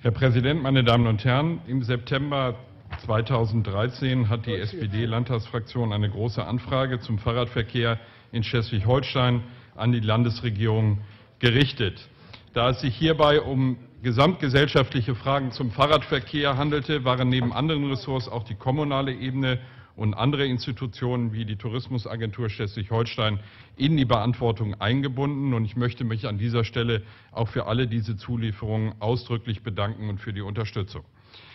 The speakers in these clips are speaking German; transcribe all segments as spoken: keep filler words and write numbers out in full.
Herr Präsident, meine Damen und Herren! Im September zweitausenddreizehn hat die S P D-Landtagsfraktion eine große Anfrage zum Fahrradverkehr in Schleswig-Holstein an die Landesregierung gerichtet. Da es sich hierbei um gesamtgesellschaftliche Fragen zum Fahrradverkehr handelte, waren neben anderen Ressorts auch die kommunale Ebene und andere Institutionen wie die Tourismusagentur Schleswig-Holstein in die Beantwortung eingebunden. Und ich möchte mich an dieser Stelle auch für alle diese Zulieferungen ausdrücklich bedanken und für die Unterstützung.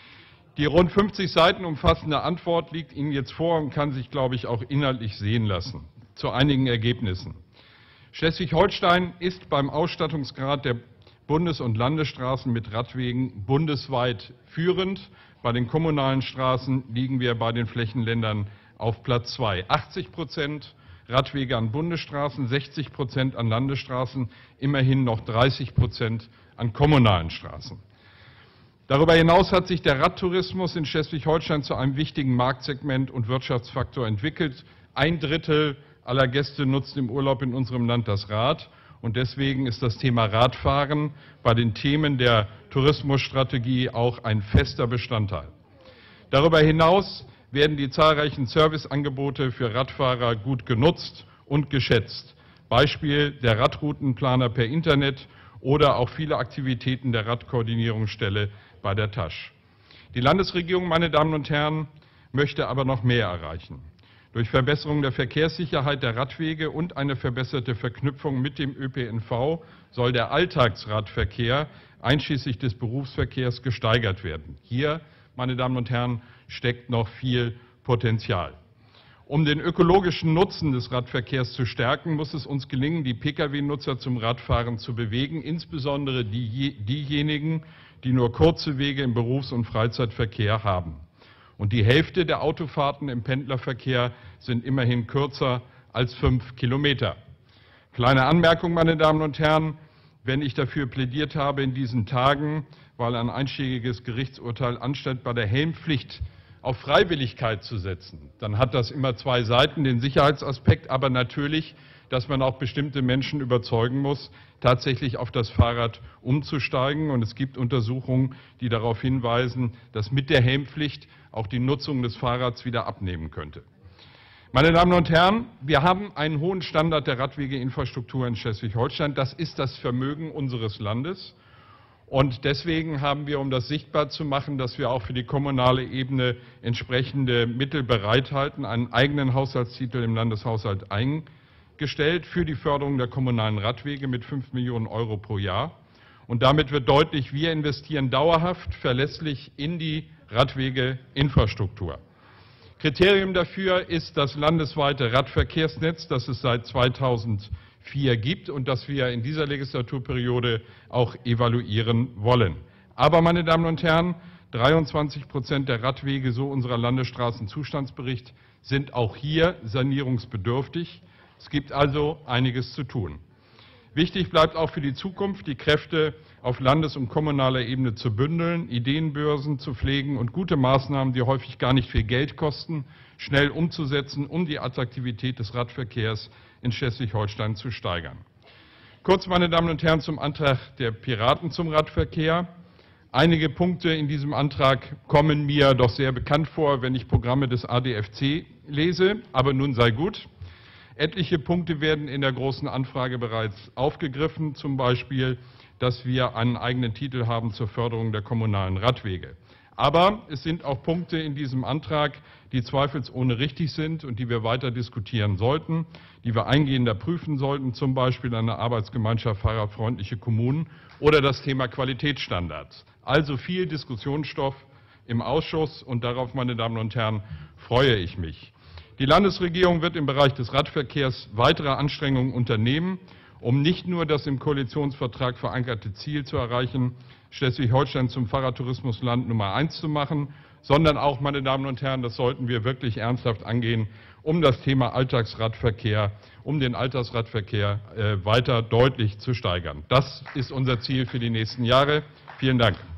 Die rund fünfzig Seiten umfassende Antwort liegt Ihnen jetzt vor und kann sich, glaube ich, auch inhaltlich sehen lassen. Zu einigen Ergebnissen. Schleswig-Holstein ist beim Ausstattungsgrad der Bundes- und Landesstraßen mit Radwegen bundesweit führend. Bei den kommunalen Straßen liegen wir bei den Flächenländern auf Platz zwei. achtzig Prozent Radwege an Bundesstraßen, sechzig Prozent an Landesstraßen, immerhin noch dreißig Prozent an kommunalen Straßen. Darüber hinaus hat sich der Radtourismus in Schleswig-Holstein zu einem wichtigen Marktsegment und Wirtschaftsfaktor entwickelt. Ein Drittel aller Gäste nutzt im Urlaub in unserem Land das Rad. Und deswegen ist das Thema Radfahren bei den Themen der Tourismusstrategie auch ein fester Bestandteil. Darüber hinaus werden die zahlreichen Serviceangebote für Radfahrer gut genutzt und geschätzt. Beispiel der Radroutenplaner per Internet oder auch viele Aktivitäten der Radkoordinierungsstelle bei der Tasch. Die Landesregierung, meine Damen und Herren, möchte aber noch mehr erreichen. Durch Verbesserung der Verkehrssicherheit der Radwege und eine verbesserte Verknüpfung mit dem Ö P N V soll der Alltagsradverkehr einschließlich des Berufsverkehrs gesteigert werden. Hier, meine Damen und Herren, steckt noch viel Potenzial. Um den ökologischen Nutzen des Radverkehrs zu stärken, muss es uns gelingen, die Pkw-Nutzer zum Radfahren zu bewegen, insbesondere die, diejenigen, die nur kurze Wege im Berufs- und Freizeitverkehr haben. Und die Hälfte der Autofahrten im Pendlerverkehr sind immerhin kürzer als fünf Kilometer. Kleine Anmerkung, meine Damen und Herren, wenn ich dafür plädiert habe in diesen Tagen, weil ein einschlägiges Gerichtsurteil anstatt bei der Helmpflicht auf Freiwilligkeit zu setzen, dann hat das immer zwei Seiten, den Sicherheitsaspekt, aber natürlich, dass man auch bestimmte Menschen überzeugen muss, tatsächlich auf das Fahrrad umzusteigen. Und es gibt Untersuchungen, die darauf hinweisen, dass mit der Helmpflicht auch die Nutzung des Fahrrads wieder abnehmen könnte. Meine Damen und Herren, wir haben einen hohen Standard der Radwegeinfrastruktur in Schleswig-Holstein. Das ist das Vermögen unseres Landes. Und deswegen haben wir, um das sichtbar zu machen, dass wir auch für die kommunale Ebene entsprechende Mittel bereithalten, einen eigenen Haushaltstitel im Landeshaushalt eingestellt für die Förderung der kommunalen Radwege mit fünf Millionen Euro pro Jahr. Und damit wird deutlich, wir investieren dauerhaft, verlässlich in die Radwegeinfrastruktur. Kriterium dafür ist das landesweite Radverkehrsnetz, das es seit zweitausendvier gibt und das wir in dieser Legislaturperiode auch evaluieren wollen. Aber, meine Damen und Herren, dreiundzwanzig Prozent der Radwege, so unser Landesstraßenzustandsbericht, sind auch hier sanierungsbedürftig. Es gibt also einiges zu tun. Wichtig bleibt auch für die Zukunft, die Kräfte auf Landes- und kommunaler Ebene zu bündeln, Ideenbörsen zu pflegen und gute Maßnahmen, die häufig gar nicht viel Geld kosten, schnell umzusetzen, um die Attraktivität des Radverkehrs in Schleswig-Holstein zu steigern. Kurz, meine Damen und Herren, zum Antrag der Piraten zum Radverkehr. Einige Punkte in diesem Antrag kommen mir doch sehr bekannt vor, wenn ich Programme des A D F C lese, aber nun sei gut. Etliche Punkte werden in der Großen Anfrage bereits aufgegriffen, zum Beispiel, dass wir einen eigenen Titel haben zur Förderung der kommunalen Radwege. Aber es sind auch Punkte in diesem Antrag, die zweifelsohne richtig sind und die wir weiter diskutieren sollten, die wir eingehender prüfen sollten, zum Beispiel eine Arbeitsgemeinschaft fahrradfreundliche Kommunen oder das Thema Qualitätsstandards. Also viel Diskussionsstoff im Ausschuss und darauf, meine Damen und Herren, freue ich mich. Die Landesregierung wird im Bereich des Radverkehrs weitere Anstrengungen unternehmen, um nicht nur das im Koalitionsvertrag verankerte Ziel zu erreichen, Schleswig-Holstein zum Fahrradtourismusland Nummer eins zu machen, sondern auch, meine Damen und Herren, das sollten wir wirklich ernsthaft angehen, um das Thema Alltagsradverkehr, um den Alltagsradverkehr äh, weiter deutlich zu steigern. Das ist unser Ziel für die nächsten Jahre. Vielen Dank.